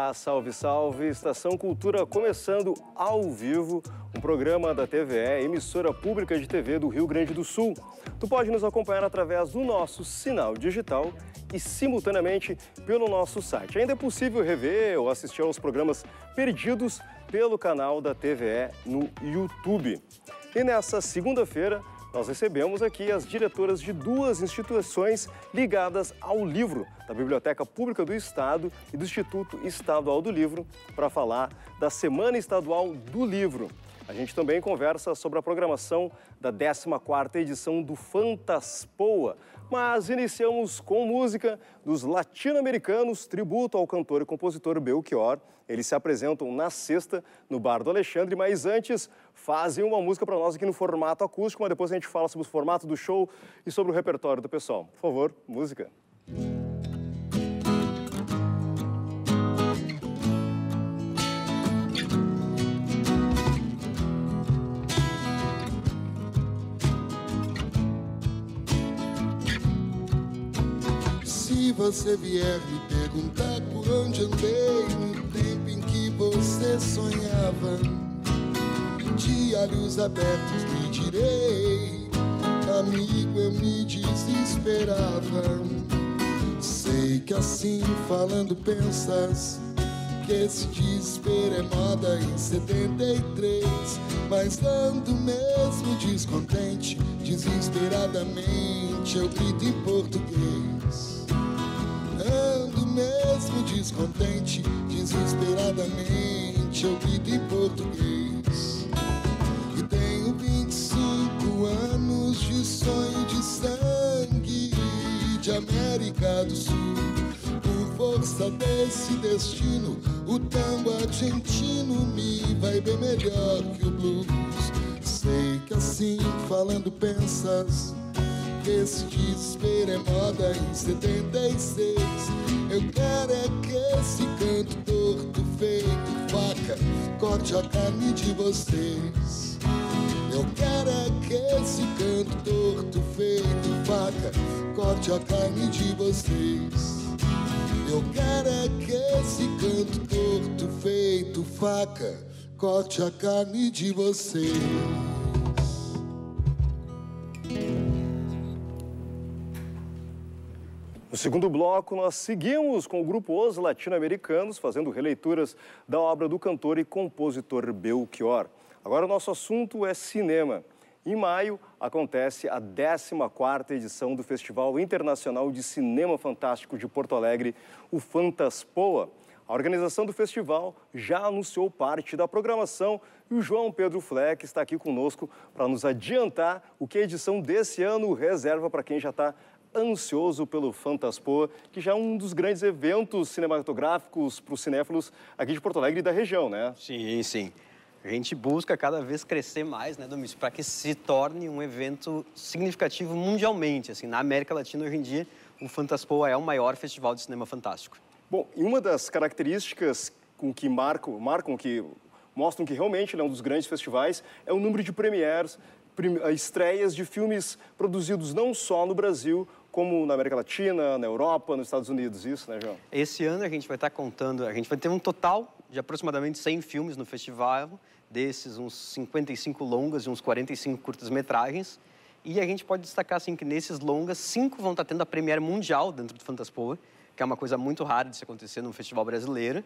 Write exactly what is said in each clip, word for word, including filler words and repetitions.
Olá, salve, salve! Estação Cultura começando ao vivo, um programa da T V E, emissora pública de T V do Rio Grande do Sul. Tu pode nos acompanhar através do nosso sinal digital e simultaneamente pelo nosso site. Ainda é possível rever ou assistir aos programas perdidos pelo canal da T V E no YouTube. E nessa segunda-feira, nós recebemos aqui as diretoras de duas instituições ligadas ao livro, da Biblioteca Pública do Estado e do Instituto Estadual do Livro, para falar da Semana Estadual do Livro. A gente também conversa sobre a programação da décima quarta edição do Fantaspoa, mas iniciamos com música dos latino-americanos, tributo ao cantor e compositor Belchior. Eles se apresentam na sexta, no Bar do Alexandre, mas antes fazem uma música para nós aqui no formato acústico, mas depois a gente fala sobre o formato do show e sobre o repertório do pessoal. Por favor, música. Se você vier me perguntar por onde andei no tempo em que você sonhava, de olhos abertos lhe direi, amigo, eu me desesperava. Sei que assim falando pensas que esse desespero é moda em setenta e três, mas ando mesmo descontente, desesperadamente eu grito em português. Ando mesmo descontente, desesperadamente eu grito em português. E tenho vinte e cinco anos de sonho de sangue de América do Sul. Por força desse destino, o tango argentino me vai bem melhor que o blues. Sei que assim falando pensas que esse desespero é moda em setenta e seis. Eu quero é que esse canto torto feito faca corte a carne de vocês. Eu quero é que esse canto torto feito faca corte a carne de vocês. Eu quero é que esse canto torto feito faca corte a carne de vocês. No segundo bloco, nós seguimos com o grupo Os Latino-Americanos, fazendo releituras da obra do cantor e compositor Belchior. Agora o nosso assunto é cinema. Em maio, acontece a décima quarta edição do Festival Internacional de Cinema Fantástico de Porto Alegre, o Fantaspoa. A organização do festival já anunciou parte da programação e o João Pedro Fleck está aqui conosco para nos adiantar o que a edição desse ano reserva para quem já está ansioso pelo Fantaspoa, que já é um dos grandes eventos cinematográficos para os cinéfilos aqui de Porto Alegre e da região, né? Sim, sim. A gente busca cada vez crescer mais, né, Domício, para que se torne um evento significativo mundialmente. Assim, na América Latina, hoje em dia, o Fantaspoa é o maior festival de cinema fantástico. Bom, e uma das características com que marcam, marcam que mostram que realmente ele é um dos grandes festivais é o número de premieres, estreias de filmes produzidos não só no Brasil, como na América Latina, na Europa, nos Estados Unidos, isso, né, João? Esse ano a gente vai estar contando, a gente vai ter um total de aproximadamente cem filmes no festival, desses uns cinquenta e cinco longas e uns quarenta e cinco curtas-metragens. E a gente pode destacar, assim, que nesses longas, cinco vão estar tendo a premiere mundial dentro do Fantaspoa, que é uma coisa muito rara de se acontecer num festival brasileiro.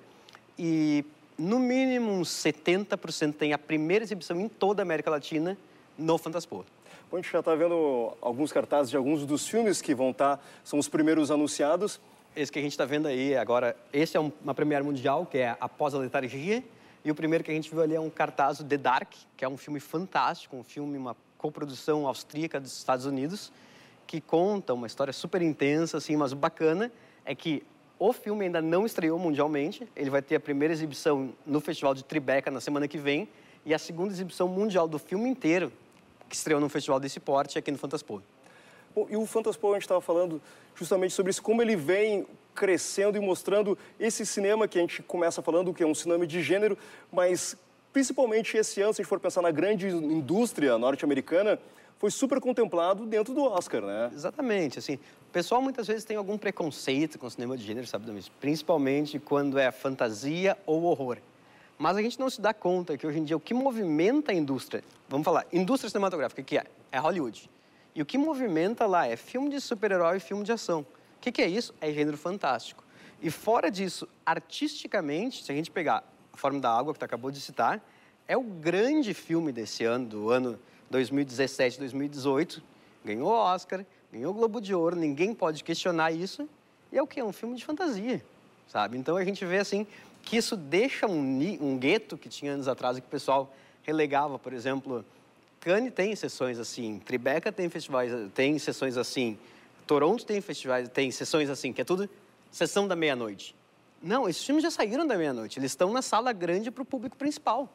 E, no mínimo, uns setenta por cento tem a primeira exibição em toda a América Latina no Fantaspoa. Bom, a gente já está vendo alguns cartazes de alguns dos filmes que vão estar, são os primeiros anunciados. Esse que a gente está vendo aí agora, esse é uma premiere mundial, que é Após a Letargia. E o primeiro que a gente viu ali é um cartaz do The Dark, que é um filme fantástico, um filme, uma coprodução austríaca dos Estados Unidos, que conta uma história super intensa, assim, mas o bacana é que o filme ainda não estreou mundialmente. Ele vai ter a primeira exibição no Festival de Tribeca na semana que vem e a segunda exibição mundial do filme inteiro, que estreou num festival desse porte aqui no Fantaspoa. Bom, e o Fantaspoa, a gente estava falando justamente sobre isso, como ele vem crescendo e mostrando esse cinema que a gente começa falando que é um cinema de gênero, mas principalmente esse ano, se a gente for pensar na grande indústria norte-americana, foi super contemplado dentro do Oscar, né? Exatamente, assim, o pessoal muitas vezes tem algum preconceito com o cinema de gênero, sabe, Domis? Principalmente quando é fantasia ou horror. Mas a gente não se dá conta que hoje em dia o que movimenta a indústria, vamos falar, indústria cinematográfica, o que é? É Hollywood. E o que movimenta lá é filme de super-herói e filme de ação. O que, que é isso? É gênero fantástico. E fora disso, artisticamente, se a gente pegar A Forma da Água, que tu acabou de citar, é o grande filme desse ano, do ano dois mil e dezessete, dois mil e dezoito, ganhou Oscar, ganhou Globo de Ouro, ninguém pode questionar isso, e é o quê? É um filme de fantasia, sabe? Então a gente vê, assim, que isso deixa um, um gueto que tinha anos atrás e que o pessoal relegava, por exemplo, Cannes tem sessões assim, Tribeca tem festivais, tem sessões assim, Toronto tem festivais, tem sessões assim, que é tudo sessão da meia-noite. Não, esses filmes já saíram da meia-noite, eles estão na sala grande para o público principal.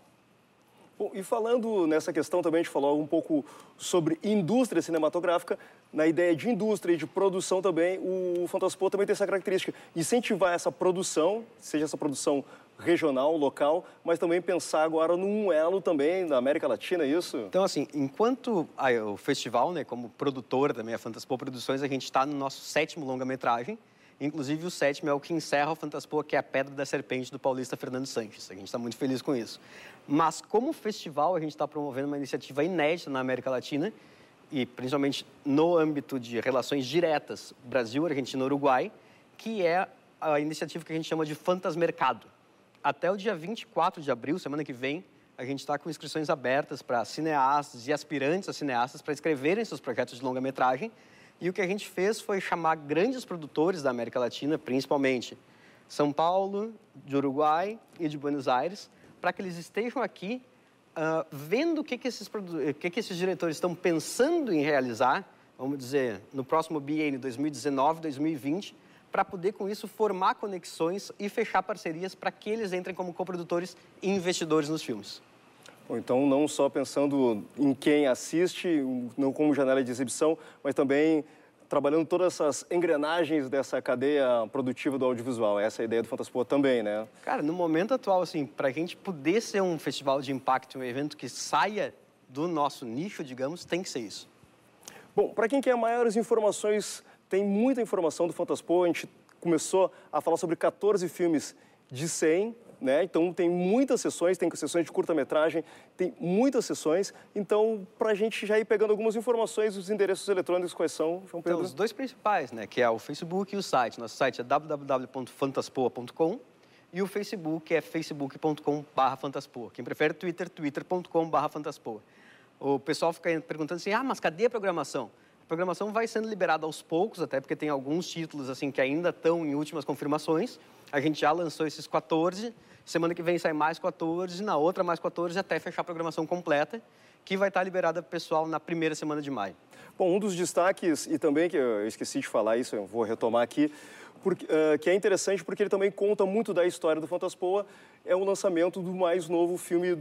Bom, e falando nessa questão também, a gente falou um pouco sobre indústria cinematográfica, na ideia de indústria e de produção também, o Fantaspoa também tem essa característica, incentivar essa produção, seja essa produção regional, local, mas também pensar agora num elo também da América Latina, é isso? Então, assim, enquanto a, o festival, né, como produtor também, a Fantaspoa Produções, a gente está no nosso sétimo longa-metragem, inclusive o sétimo é o que encerra o Fantaspoa, que é a Pedra da Serpente, do paulista Fernando Sanches. A gente está muito feliz com isso. Mas, como festival, a gente está promovendo uma iniciativa inédita na América Latina, e principalmente no âmbito de relações diretas Brasil, Argentina, Uruguai, que é a iniciativa que a gente chama de Fantasmercado. Até o dia vinte e quatro de abril, semana que vem, a gente está com inscrições abertas para cineastas e aspirantes a cineastas para escreverem seus projetos de longa-metragem. E o que a gente fez foi chamar grandes produtores da América Latina, principalmente São Paulo, de Uruguai e de Buenos Aires, para que eles estejam aqui uh, vendo o que, que, esses o que, que esses diretores estão pensando em realizar, vamos dizer, no próximo biênio dois mil e dezenove, dois mil e vinte, para poder, com isso, formar conexões e fechar parcerias para que eles entrem como coprodutores e investidores nos filmes. Bom, então, não só pensando em quem assiste, não como janela de exibição, mas também trabalhando todas essas engrenagens dessa cadeia produtiva do audiovisual. Essa é a ideia do Fantaspoa também, né? Cara, no momento atual, assim, para a gente poder ser um festival de impacto, um evento que saia do nosso nicho, digamos, tem que ser isso. Bom, para quem quer maiores informações, tem muita informação do Fantaspoa. A gente começou a falar sobre quatorze filmes de cem, né? Então, tem muitas sessões, tem sessões de curta-metragem, tem muitas sessões. Então, para a gente já ir pegando algumas informações, os endereços eletrônicos quais são, João Pedro? Então, os dois principais, né? Que é o Facebook e o site. Nosso site é w w w ponto fantaspoa ponto com e o Facebook é facebook ponto com barra fantaspoa. Quem prefere Twitter, twitter ponto com barra fantaspoa. O pessoal fica perguntando assim, ah, mas cadê a programação? A programação vai sendo liberada aos poucos, até porque tem alguns títulos assim que ainda estão em últimas confirmações. A gente já lançou esses quatorze, semana que vem sai mais quatorze, na outra mais quatorze, até fechar a programação completa, que vai estar liberada para o pessoal na primeira semana de maio. Bom, um dos destaques, e também que eu esqueci de falar isso, eu vou retomar aqui, porque, uh, que é interessante porque ele também conta muito da história do Fantaspoa, é o lançamento do mais novo filme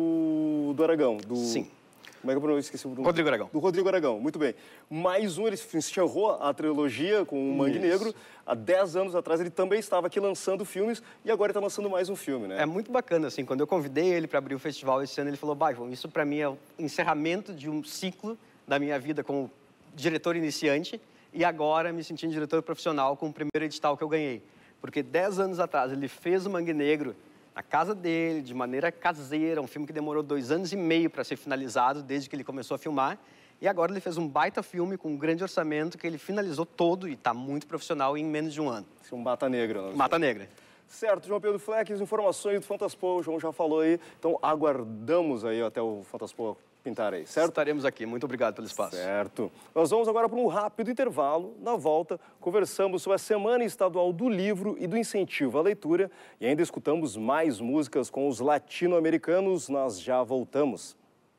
do, do Aragão. Do... Sim. Como é que eu esqueci o nome? Rodrigo Aragão. Do Rodrigo Aragão, muito bem. Mais um, ele encerrou a trilogia com o Mangue Negro. Há dez anos atrás ele também estava aqui lançando filmes e agora ele está lançando mais um filme, né? É muito bacana, assim, quando eu convidei ele para abrir o festival esse ano, ele falou, bah, João, isso para mim é o encerramento de um ciclo da minha vida como diretor iniciante e agora me sentindo diretor profissional com o primeiro edital que eu ganhei. Porque dez anos atrás ele fez o Mangue Negro na casa dele, de maneira caseira, um filme que demorou dois anos e meio para ser finalizado, desde que ele começou a filmar. E agora ele fez um baita filme com um grande orçamento que ele finalizou todo e está muito profissional em menos de um ano. Esse é um Mata Negra. Não? Mata Negra. Certo, João Pedro Fleck, as informações do Fantaspoa, o João já falou aí. Então aguardamos aí até o Fantaspoa pintar aí, certo? Estaremos aqui. Muito obrigado pelo espaço. Certo. Nós vamos agora para um rápido intervalo. Na volta, conversamos sobre a Semana Estadual do Livro e do Incentivo à Leitura e ainda escutamos mais músicas com os latino-americanos. Nós já voltamos.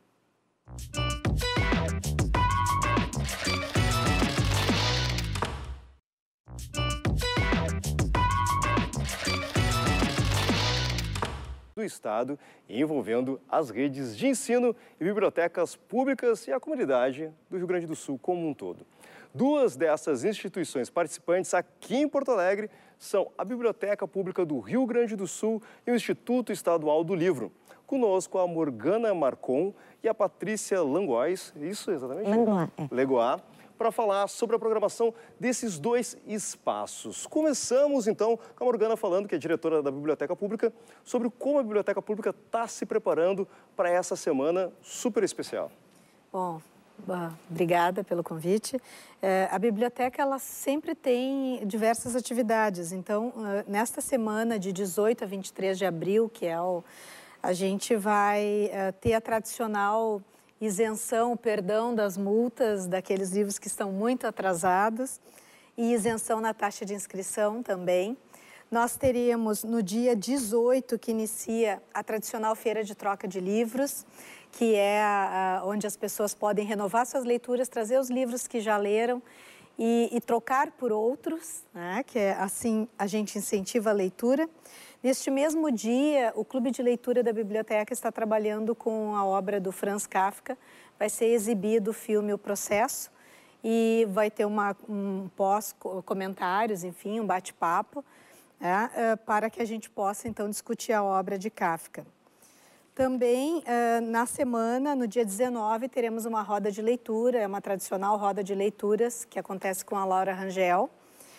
Do Estado, envolvendo as redes de ensino e bibliotecas públicas e a comunidade do Rio Grande do Sul como um todo. Duas dessas instituições participantes aqui em Porto Alegre são a Biblioteca Pública do Rio Grande do Sul e o Instituto Estadual do Livro. Conosco a Morgana Marcon e a Patrícia Langois, isso exatamente? Langois, é. Langois, para falar sobre a programação desses dois espaços. Começamos, então, com a Morgana falando, que é diretora da Biblioteca Pública, sobre como a Biblioteca Pública está se preparando para essa semana super especial. Bom, obrigada pelo convite. É, a biblioteca, ela sempre tem diversas atividades. Então, nesta semana de dezoito a vinte e três de abril, que é o... a gente vai é, ter a tradicional isenção, perdão das multas daqueles livros que estão muito atrasados e isenção na taxa de inscrição também. Nós teríamos no dia dezoito, que inicia a tradicional feira de troca de livros, que é a, a, onde as pessoas podem renovar suas leituras, trazer os livros que já leram e, e trocar por outros, né? Que é assim a gente incentiva a leitura. Neste mesmo dia, o Clube de Leitura da Biblioteca está trabalhando com a obra do Franz Kafka. Vai ser exibido o filme O Processo e vai ter uma, um pós-comentários, enfim, um bate-papo, né, para que a gente possa, então, discutir a obra de Kafka. Também, na semana, no dia dezenove, teremos uma roda de leitura, é uma tradicional roda de leituras que acontece com a Laura Rangel,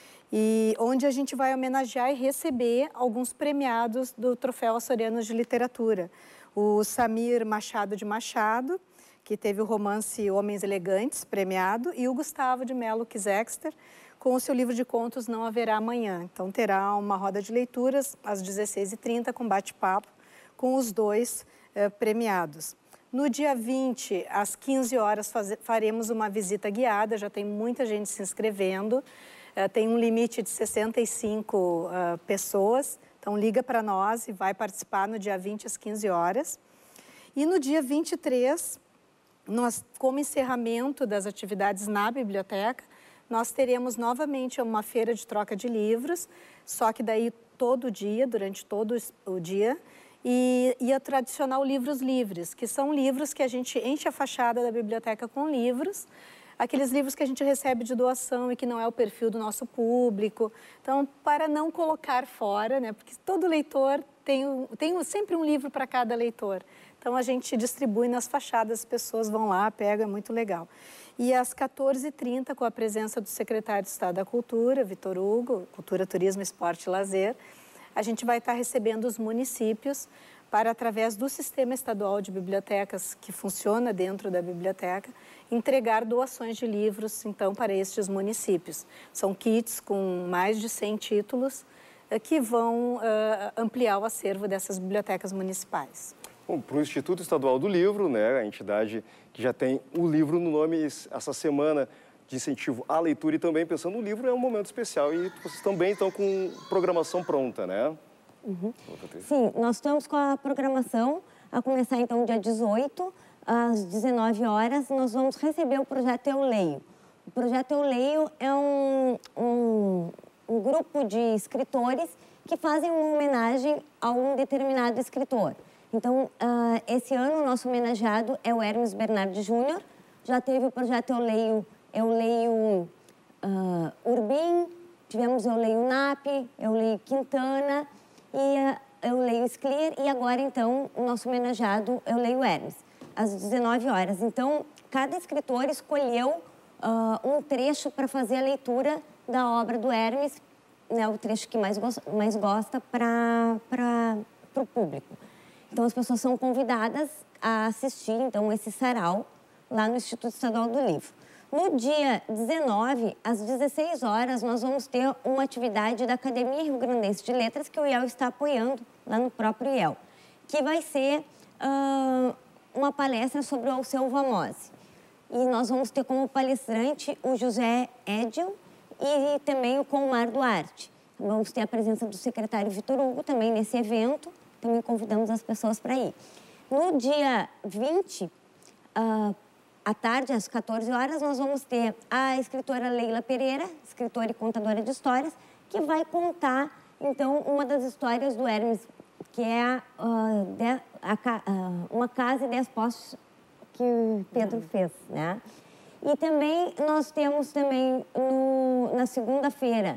e onde a gente vai homenagear e receber alguns premiados do Troféu Açoriano de Literatura. O Samir Machado de Machado, que teve o romance Homens Elegantes, premiado, e o Gustavo de Melo Kizexter, com o seu livro de contos Não Haverá Amanhã. Então, terá uma roda de leituras às dezesseis e trinta, com bate-papo, com os dois eh, premiados. No dia vinte, às quinze horas, faz, faremos uma visita guiada, já tem muita gente se inscrevendo. Uh, tem um limite de sessenta e cinco uh, pessoas, então liga para nós e vai participar no dia vinte às quinze horas. E no dia vinte e três, nós, como encerramento das atividades na biblioteca, nós teremos novamente uma feira de troca de livros, só que daí todo dia, durante todo o dia, e, e a tradicional Livros Livres, que são livros que a gente enche a fachada da biblioteca com livros, aqueles livros que a gente recebe de doação e que não é o perfil do nosso público. Então, para não colocar fora, né, porque todo leitor tem, tem sempre um livro para cada leitor. Então, a gente distribui nas fachadas, as pessoas vão lá, pegam, é muito legal. E às quatorze e trinta, com a presença do secretário de Estado da Cultura, Vitor Hugo, Cultura, Turismo, Esporte e Lazer, a gente vai estar recebendo os municípios para, através do Sistema Estadual de Bibliotecas, que funciona dentro da biblioteca, entregar doações de livros, então, para estes municípios. São kits com mais de cem títulos uh, que vão uh, ampliar o acervo dessas bibliotecas municipais. Bom, para o Instituto Estadual do Livro, né, a entidade que já tem o livro no nome, essa semana de incentivo à leitura e também pensando no livro, é um momento especial e vocês também estão com programação pronta, né? Uhum. Sim, nós estamos com a programação a começar então dia dezoito, às dezenove horas, nós vamos receber o projeto Eu Leio. O projeto Eu Leio é um, um, um grupo de escritores que fazem uma homenagem a um determinado escritor. Então, uh, esse ano o nosso homenageado é o Hermes Bernardi Júnior, já teve o projeto Eu Leio, Eu Leio uh, Urbim, tivemos Eu Leio Nap, Eu Leio Quintana, e uh, Eu Leio Sclier, e agora, então, o nosso homenageado Eu Leio Hermes, às dezenove horas. Então, cada escritor escolheu uh, um trecho para fazer a leitura da obra do Hermes, né, o trecho que mais, go mais gosta para o público. Então, as pessoas são convidadas a assistir, então, esse sarau lá no Instituto Estadual do Livro. No dia dezenove, às dezesseis horas, nós vamos ter uma atividade da Academia Rio Grandense de Letras, que o I E L está apoiando lá no próprio I E L, que vai ser uh, uma palestra sobre o Alceu Vamose. E nós vamos ter como palestrante o José Edil e também o Comar Duarte. Vamos ter a presença do secretário Vitor Hugo também nesse evento, também convidamos as pessoas para ir. No dia vinte, uh, à tarde, às quatorze horas, nós vamos ter a escritora Leila Pereira, escritora e contadora de histórias, que vai contar, então, uma das histórias do Hermes, que é uh, de, a, uh, uma casa e dez postos que o Pedro uhum. fez, né? E também nós temos também no, na segunda-feira,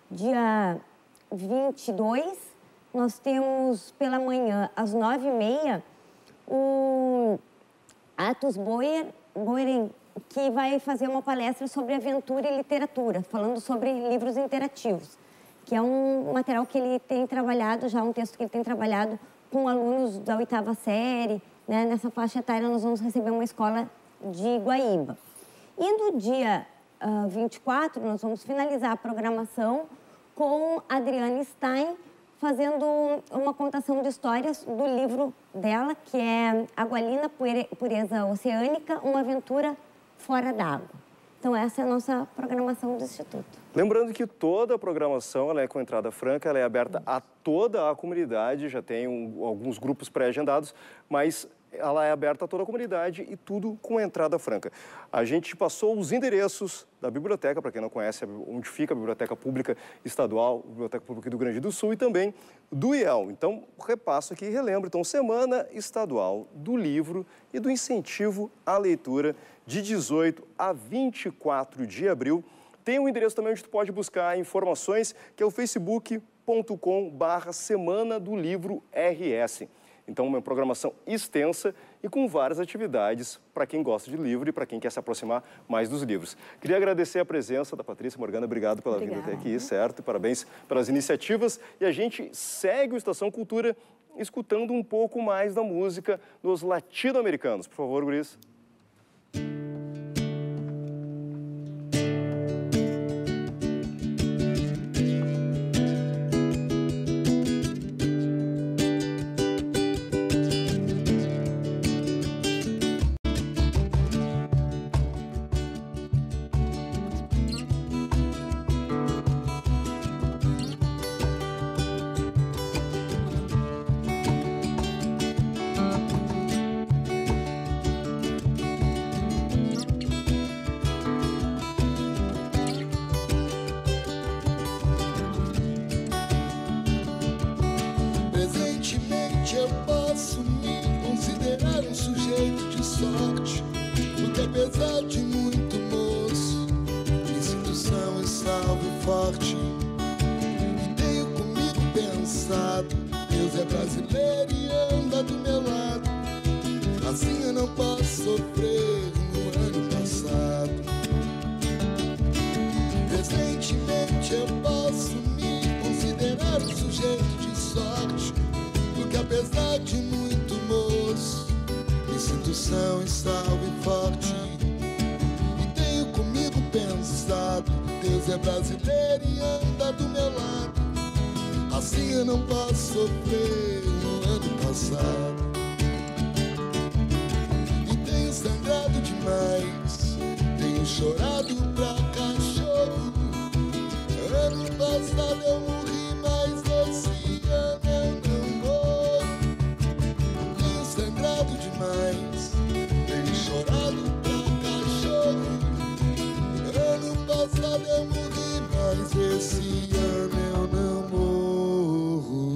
dia vinte e dois, nós temos pela manhã, às nove e meia, o Atos Boyer, Boyeren, que vai fazer uma palestra sobre aventura e literatura, falando sobre livros interativos, que é um material que ele tem trabalhado, já um texto que ele tem trabalhado com alunos da oitava série, né? Nessa faixa etária nós vamos receber uma escola de Guaíba. E no dia uh, vinte e quatro nós vamos finalizar a programação com Adriane Stein, fazendo uma contação de histórias do livro dela, que é Agualina, Pureza Oceânica, uma aventura fora d'água. Então, essa é a nossa programação do Instituto. Lembrando que toda a programação ela é com entrada franca, ela é aberta a toda a comunidade, já tem um, alguns grupos pré-agendados, mas ela é aberta a toda a comunidade e tudo com entrada franca. A gente passou os endereços da biblioteca, para quem não conhece onde fica a Biblioteca Pública Estadual, Biblioteca Pública do Rio Grande do Sul e também do I E L. Então, repasso aqui e relembro. Então, Semana Estadual do Livro e do Incentivo à Leitura, de dezoito a vinte e quatro de abril. Tem um endereço também onde tu pode buscar informações, que é o facebook ponto com barra Semana do Livro R S. Então, uma programação extensa e com várias atividades para quem gosta de livro e para quem quer se aproximar mais dos livros. Queria agradecer a presença da Patrícia Morgana, obrigado pela Obrigada. vinda até aqui, certo? E parabéns pelas iniciativas. E a gente segue o Estação Cultura escutando um pouco mais da música dos latino-americanos. Por favor, guris. Eu posso me considerar um sujeito de sorte, porque apesar de muito moço, me sinto são e salvo e forte. E tenho comigo pensado, Deus é brasileiro e anda do meu lado. Assim eu não posso sofrer no ano passado. Recentemente eu posso me considerar um sujeito de sorte, porque apesar de muito moço, me sinto são e salvo e forte. E tenho comigo pensado, Deus é brasileiro e anda do meu lado. Assim eu não posso sofrer no ano passado. E tenho sangrado demais, tenho chorado pra cachorro. Ano passado eu morri, mas esse ano eu não morro. Tenho sangrado demais, tenho chorado pra cachorro. Ano passado eu morri, mas esse ano eu não morro.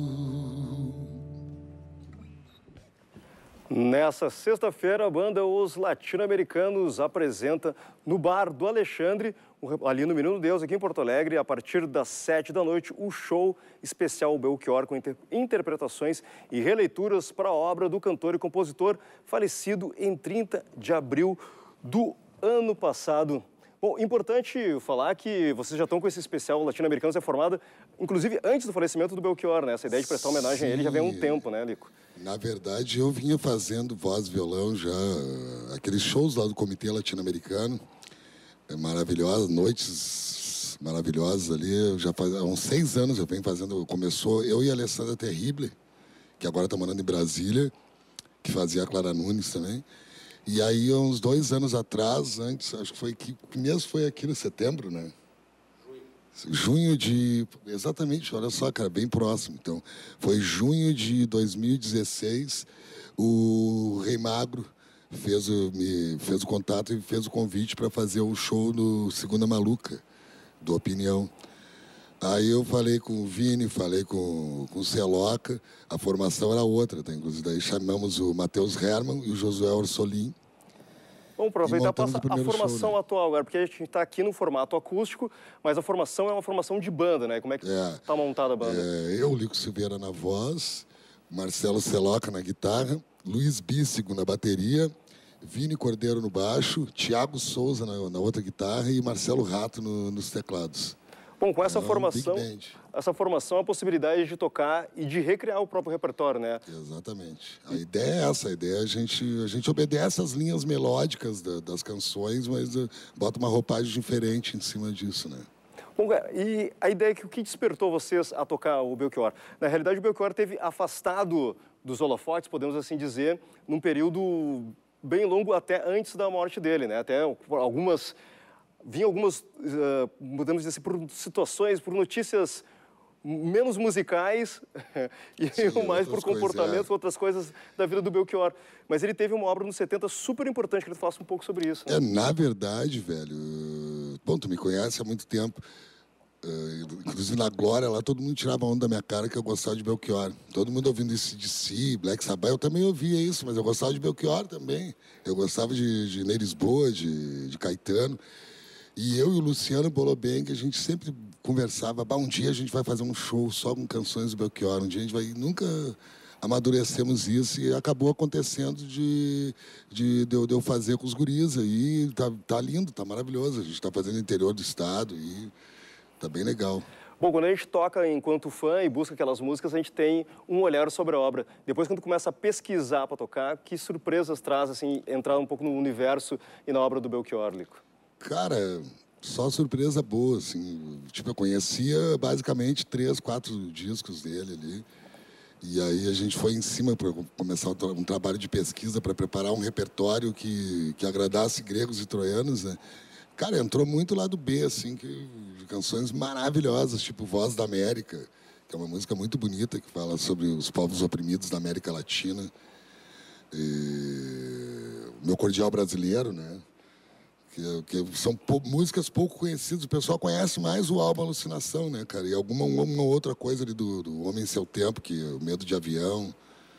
Nessa sexta-feira, a banda Os Latino-Americanos apresenta no Bar do Alexandre, ali no Menino Deus, aqui em Porto Alegre, a partir das sete da noite, o show especial Belchior, com inter interpretações e releituras para a obra do cantor e compositor falecido em trinta de abril do ano passado. Bom, importante falar que vocês já estão com esse especial Latino-Americanos reformado, inclusive antes do falecimento do Belchior, né? Essa ideia de prestar homenagem Sim. a ele já vem há um tempo, né, Lico? Na verdade, eu vinha fazendo voz e violão já, aqueles shows lá do Comitê Latino-Americano, maravilhosas, noites maravilhosas ali, já faz há uns seis anos eu venho fazendo, começou eu e a Alessandra Terrible, que agora está morando em Brasília, que fazia a Clara Nunes também. E aí, uns dois anos atrás, antes, acho que foi que mesmo foi aqui no setembro, né? Junho. Junho de... Exatamente, olha só, cara, bem próximo. Então, foi junho de dois mil e dezesseis, o Rei Magro fez o, me, fez o contato e fez o convite para fazer o show no Segunda Maluca, do Opinião. Aí eu falei com o Vini, falei com, com o Celoca, a formação era outra, tá? Inclusive daí chamamos o Matheus Herman e o Josué Orsolim. Vamos aproveitar para a formação show, né? atual agora, porque a gente está aqui no formato acústico, mas a formação é uma formação de banda, né? Como é que está é, montada a banda? É, eu, Lico Silveira na voz, Marcelo Celoca na guitarra Luiz Bíssigo na bateria, Vini Cordeiro no baixo, Thiago Souza na, na outra guitarra e Marcelo Rato no, nos teclados. Bom, com essa é formação, essa formação, a possibilidade de tocar e de recriar o próprio repertório, né? Exatamente. A ideia é essa, a ideia é a gente, a gente obedece as linhas melódicas da, das canções, mas uh, bota uma roupagem diferente em cima disso, né? Bom, e a ideia é que o que despertou vocês a tocar o Belchior? Na realidade, o Belchior teve afastado dos holofotes, podemos assim dizer, num período bem longo até antes da morte dele, né? Até algumas... Vinha algumas, uh, podemos dizer assim, por situações, por notícias menos musicais e Sim, mais por comportamentos, coisas, é. outras coisas da vida do Belchior. Mas ele teve uma obra nos setenta super importante, que ele falasse um pouco sobre isso. Né? É, na verdade, velho... Bom, tu me conhece há muito tempo. Uh, inclusive na Glória, lá todo mundo tirava onda da minha cara que eu gostava de Belchior. Todo mundo ouvindo esse D C, Black Sabbath, eu também ouvia isso, mas eu gostava de Belchior também. Eu gostava de, de Ney Lisboa, de, de Caetano. E eu e o Luciano Boloben, que a gente sempre conversava, bah, um dia a gente vai fazer um show só com canções do Belchior, um dia a gente vai... Nunca amadurecemos isso e acabou acontecendo de, de, de, eu, de eu fazer com os guris aí. Tá, tá lindo, tá maravilhoso. A gente tá fazendo no interior do estado e tá bem legal. Bom, quando a gente toca enquanto fã e busca aquelas músicas, a gente tem um olhar sobre a obra. Depois, quando começa a pesquisar para tocar, que surpresas traz, assim, entrar um pouco no universo e na obra do Belchior, Lico? Cara, só surpresa boa, assim. Tipo, eu conhecia basicamente três, quatro discos dele ali. E aí a gente foi em cima para começar um trabalho de pesquisa para preparar um repertório que, que agradasse gregos e troianos, né? Cara, entrou muito lado B, assim, que, de canções maravilhosas, tipo Voz da América, que é uma música muito bonita, que fala sobre os povos oprimidos da América Latina. E... Meu Cordial Brasileiro, né? Que, que são pou, músicas pouco conhecidas. O pessoal conhece mais o álbum Alucinação, né, cara? E alguma uma outra coisa ali do, do Homem em Seu Tempo, que é o Medo de Avião.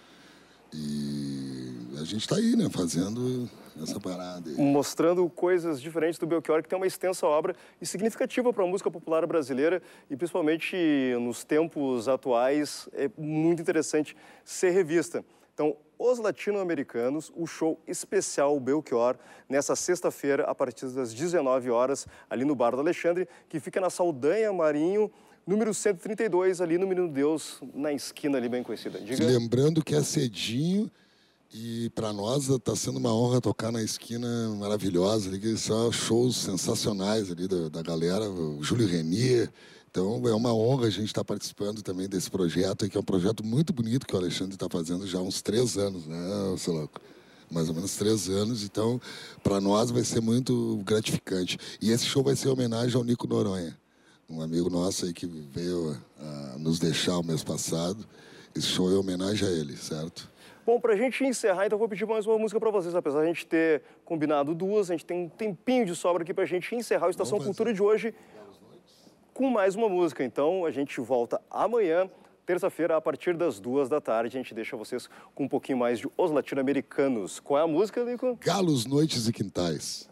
E a gente tá aí, né, fazendo essa parada aí. Mostrando coisas diferentes do Belchior, que tem uma extensa obra e significativa para a música popular brasileira e principalmente nos tempos atuais é muito interessante ser revista. Então, Os Latino-Americanos, o show especial Belchior, nessa sexta-feira, a partir das dezenove horas, ali no Bar do Alexandre, que fica na Saldanha Marinho, número cento e trinta e dois, ali no Menino Deus, na esquina ali bem conhecida. Diga. Lembrando que é cedinho e para nós está sendo uma honra tocar na esquina maravilhosa, ali, que são shows sensacionais ali da, da galera, o Júlio Renier. Então, é uma honra a gente estar participando também desse projeto, que é um projeto muito bonito que o Alexandre está fazendo já há uns três anos, né, seu louco? Mais ou menos três anos. Então, para nós vai ser muito gratificante. E esse show vai ser em homenagem ao Nico Noronha, um amigo nosso aí que veio a nos deixar o mês passado. Esse show é em homenagem a ele, certo? Bom, para a gente encerrar, então, eu vou pedir mais uma música para vocês. Apesar de a gente ter combinado duas, a gente tem um tempinho de sobra aqui para a gente encerrar o Estação Cultura de hoje com mais uma música. Então, a gente volta amanhã, terça-feira, a partir das duas da tarde. A gente deixa vocês com um pouquinho mais de Os Latino-Americanos. Qual é a música, Lico? Galos, Noites e Quintais.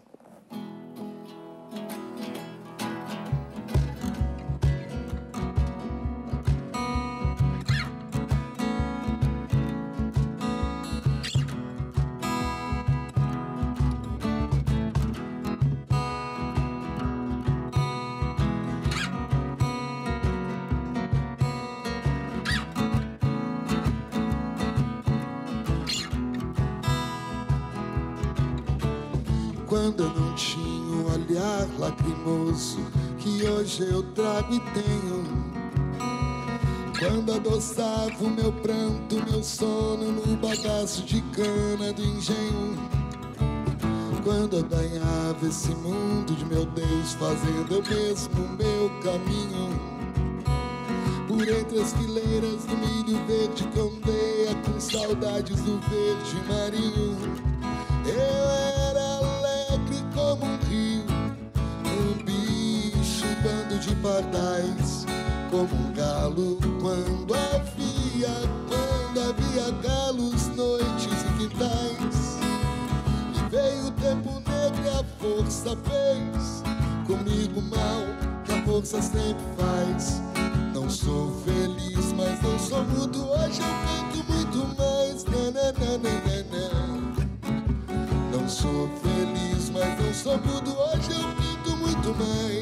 Quando eu não tinha o olhar lacrimoso que hoje eu trago e tenho, quando adoçava o meu pranto, meu sono no bagaço de cana do engenho, quando eu ganhava esse mundo de meu Deus, fazendo eu mesmo o meu caminho, por entre as fileiras do milho verde que ondeia com saudades do verde marinho, eu era como um rio, um bicho, um bando de pardais, como um galo quando havia, quando havia galos, noites e quintais. E veio o tempo negro e a força fez comigo mal, que a força sempre faz. Não sou feliz, mas não sou mudo. Hoje eu canto muito mais. Nananana. Não sou feliz, mas não sou mudo. Hoje eu canto muito mais.